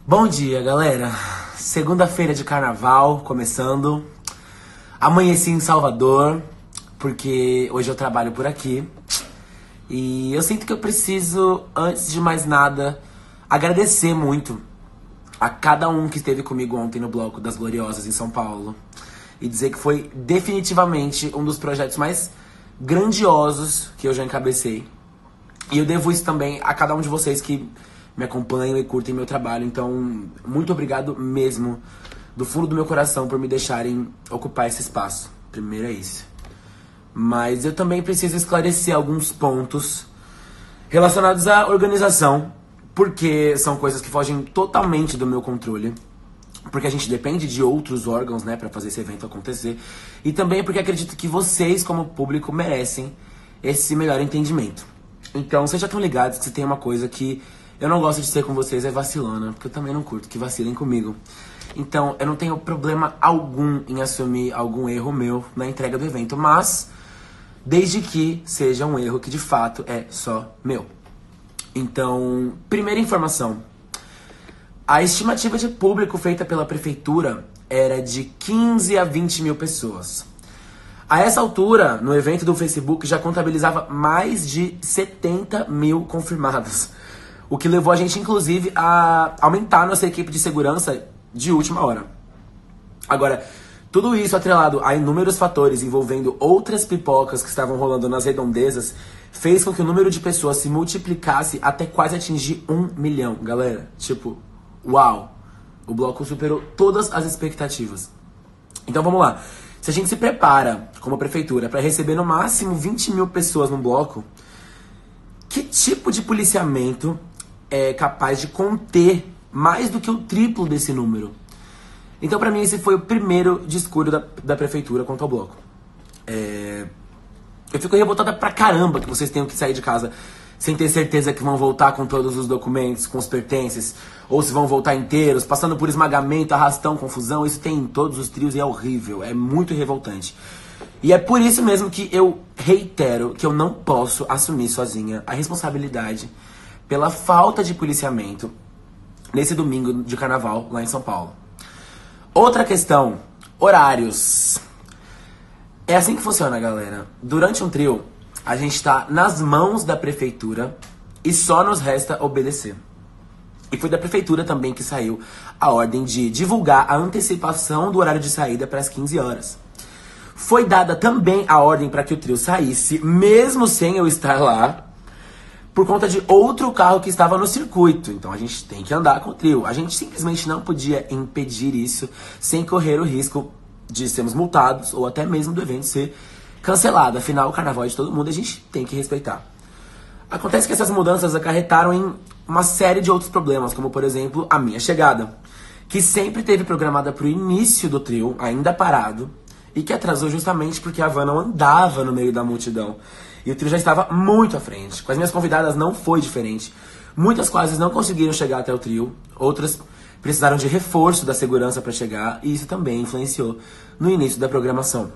Bom dia, galera. Segunda-feira de carnaval, começando. Amanheci em Salvador, porque hoje eu trabalho por aqui. E eu sinto que eu preciso, antes de mais nada, agradecer muito a cada um que esteve comigo ontem no Bloco das Gloriosas em São Paulo. E dizer que foi definitivamente um dos projetos mais grandiosos que eu já encabecei. E eu devo isso também a cada um de vocês que me acompanham e curtem meu trabalho. Então, muito obrigado mesmo, do fundo do meu coração, por me deixarem ocupar esse espaço. Primeiro é isso. Mas eu também preciso esclarecer alguns pontos relacionados à organização, porque são coisas que fogem totalmente do meu controle. Porque a gente depende de outros órgãos, né, pra fazer esse evento acontecer. E também porque acredito que vocês, como público, merecem esse melhor entendimento. Então, vocês já estão ligados que se tem uma coisa que eu não gosto de ser com vocês é vacilando, porque eu também não curto que vacilem comigo. Então, eu não tenho problema algum em assumir algum erro meu na entrega do evento, mas desde que seja um erro que de fato é só meu. Então, primeira informação. A estimativa de público feita pela prefeitura era de 15 a 20 mil pessoas. A essa altura, no evento do Facebook, já contabilizava mais de 70 mil confirmados. O que levou a gente, inclusive, a aumentar nossa equipe de segurança de última hora. Agora, tudo isso atrelado a inúmeros fatores envolvendo outras pipocas que estavam rolando nas redondezas, fez com que o número de pessoas se multiplicasse até quase atingir 1 milhão, galera. Tipo, uau! O bloco superou todas as expectativas. Então vamos lá. Se a gente se prepara, como prefeitura, para receber no máximo 20 mil pessoas no bloco, que tipo de policiamento é capaz de conter mais do que o triplo desse número? Então, pra mim, esse foi o primeiro descuido da prefeitura quanto ao bloco. Eu fico revoltada pra caramba que vocês tenham que sair de casa sem ter certeza que vão voltar com todos os documentos, com os pertences, ou se vão voltar inteiros, passando por esmagamento, arrastão, confusão. Isso tem em todos os trios e é horrível, é muito revoltante. E é por isso mesmo que eu reitero que eu não posso assumir sozinha a responsabilidade pela falta de policiamento nesse domingo de carnaval lá em São Paulo. Outra questão, horários. É assim que funciona, galera. Durante um trio, a gente tá nas mãos da prefeitura e só nos resta obedecer. E foi da prefeitura também que saiu a ordem de divulgar a antecipação do horário de saída para as 15 horas. Foi dada também a ordem para que o trio saísse, mesmo sem eu estar lá, por conta de outro carro que estava no circuito. Então a gente tem que andar com o trio. A gente simplesmente não podia impedir isso sem correr o risco de sermos multados ou até mesmo do evento ser cancelado. Afinal, o carnaval é de todo mundo, a gente tem que respeitar. Acontece que essas mudanças acarretaram em uma série de outros problemas, como por exemplo a minha chegada, que sempre teve programada para o início do trio, ainda parado, e que atrasou justamente porque a van não andava no meio da multidão. E o trio já estava muito à frente. Com as minhas convidadas não foi diferente. Muitas quase não conseguiram chegar até o trio. Outras precisaram de reforço da segurança para chegar. E isso também influenciou no início da programação.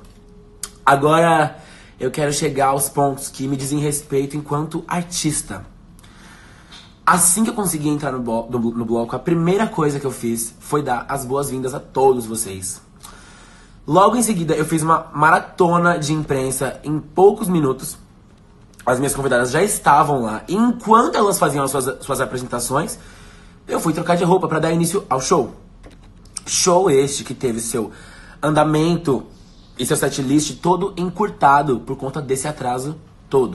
Agora eu quero chegar aos pontos que me dizem respeito enquanto artista. Assim que eu consegui entrar no bloco, a primeira coisa que eu fiz foi dar as boas-vindas a todos vocês. Logo em seguida, eu fiz uma maratona de imprensa em poucos minutos. As minhas convidadas já estavam lá. E enquanto elas faziam as suas apresentações, eu fui trocar de roupa para dar início ao show. Show este que teve seu andamento e seu setlist todo encurtado por conta desse atraso todo.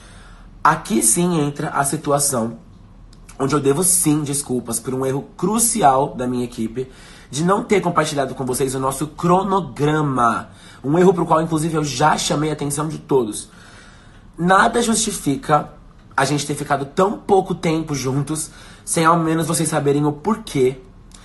Aqui sim entra a situação onde eu devo sim desculpas por um erro crucial da minha equipe de não ter compartilhado com vocês o nosso cronograma. Um erro pro qual, inclusive, eu já chamei a atenção de todos. Nada justifica a gente ter ficado tão pouco tempo juntos sem ao menos vocês saberem o porquê.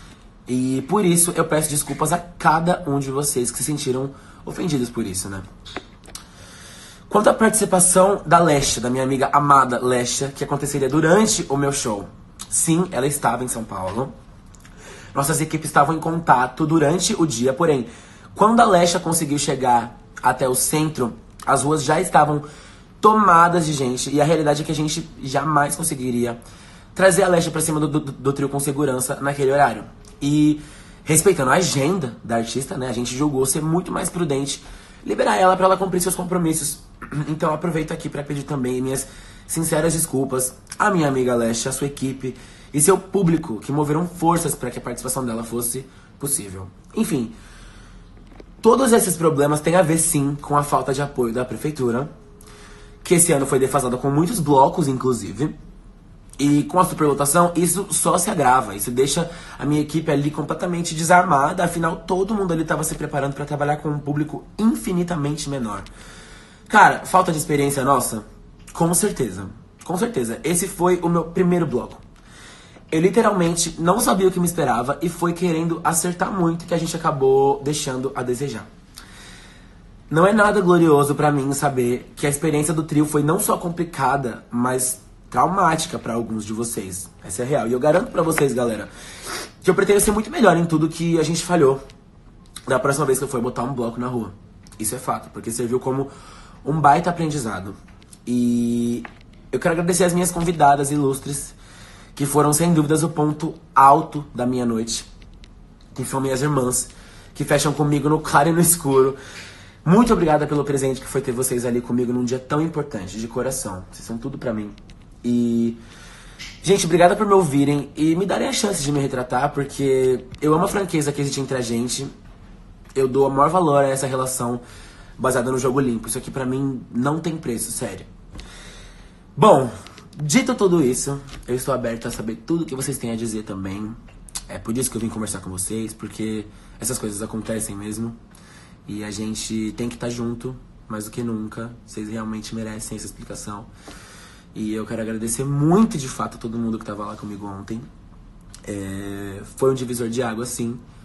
E por isso eu peço desculpas a cada um de vocês que se sentiram ofendidos por isso, né? Quanto à participação da Lesha, da minha amiga amada Lesha, que aconteceria durante o meu show. Sim, ela estava em São Paulo. Nossas equipes estavam em contato durante o dia, porém, quando a Lesha conseguiu chegar até o centro, as ruas já estavam tomadas de gente. E a realidade é que a gente jamais conseguiria trazer a Lesha pra cima do trio com segurança naquele horário. E respeitando a agenda da artista, né, a gente julgou ser muito mais prudente liberar ela pra ela cumprir seus compromissos. Então eu aproveito aqui pra pedir também minhas sinceras desculpas à minha amiga Lesha, à sua equipe e seu público, que moveram forças para que a participação dela fosse possível. Enfim, todos esses problemas têm a ver sim com a falta de apoio da prefeitura, que esse ano foi defasada com muitos blocos, inclusive. E com a superlotação, isso só se agrava. Isso deixa a minha equipe ali completamente desarmada. Afinal, todo mundo ali estava se preparando para trabalhar com um público infinitamente menor. Cara, falta de experiência nossa? Com certeza. Com certeza. Esse foi o meu primeiro bloco. Eu literalmente não sabia o que me esperava e foi querendo acertar muito que a gente acabou deixando a desejar. Não é nada glorioso pra mim saber que a experiência do trio foi não só complicada, mas traumática pra alguns de vocês. Essa é real. E eu garanto pra vocês, galera, que eu pretendo ser muito melhor em tudo que a gente falhou da próxima vez que eu for botar um bloco na rua. Isso é fato, porque serviu como um baita aprendizado. E eu quero agradecer as minhas convidadas ilustres, que foram sem dúvidas o ponto alto da minha noite, que são minhas irmãs, que fecham comigo no claro e no escuro. Muito obrigada pelo presente que foi ter vocês ali comigo num dia tão importante, de coração. Vocês são tudo pra mim. E, gente, obrigada por me ouvirem e me darem a chance de me retratar, porque eu amo a franqueza que existe entre a gente. Eu dou o maior valor a essa relação baseada no jogo limpo. Isso aqui pra mim não tem preço, sério. Bom, dito tudo isso, eu estou aberto a saber tudo que vocês têm a dizer também. É por isso que eu vim conversar com vocês, porque essas coisas acontecem mesmo. E a gente tem que estar junto, mais do que nunca. Vocês realmente merecem essa explicação. E eu quero agradecer muito, de fato, a todo mundo que estava lá comigo ontem. Foi um divisor de água, sim.